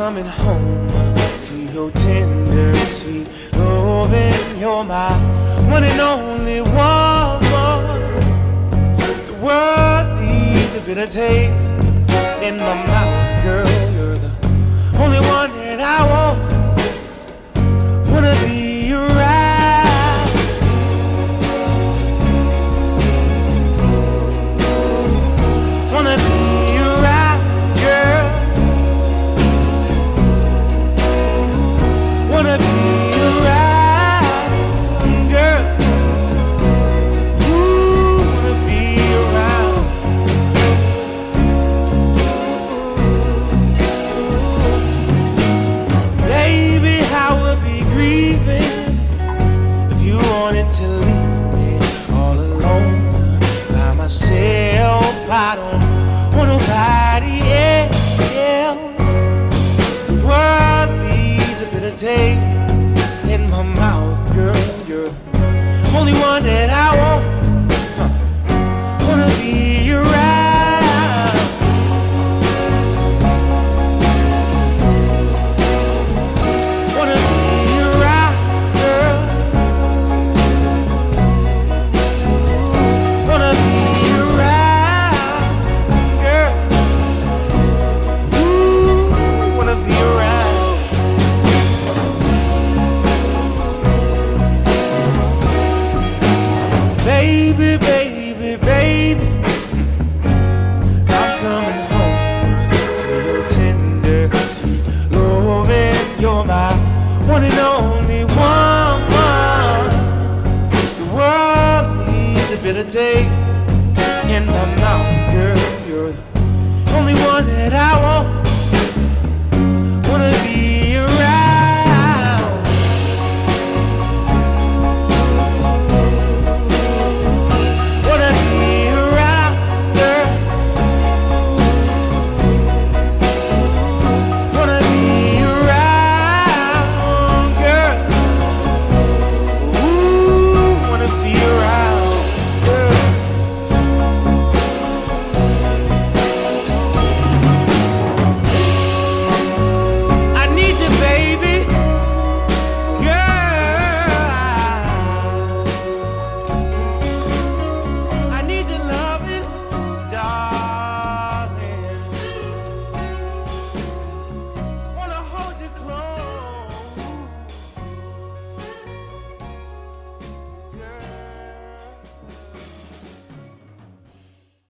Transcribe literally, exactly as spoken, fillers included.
coming home to your tender, sweet loving. You're my one and only woman. The world needs a bitter taste in my mouth, girl. You're the only one that I want. Wanna be around. Wanna be around, girl. Wanna be around, girl. Ooh, wanna be around. Baby, I would be grieving if you wanted to leave me all alone by myself. I don't want nobody else. The world leaves a bitter taste in my mouth, girl. You're the only one that I want.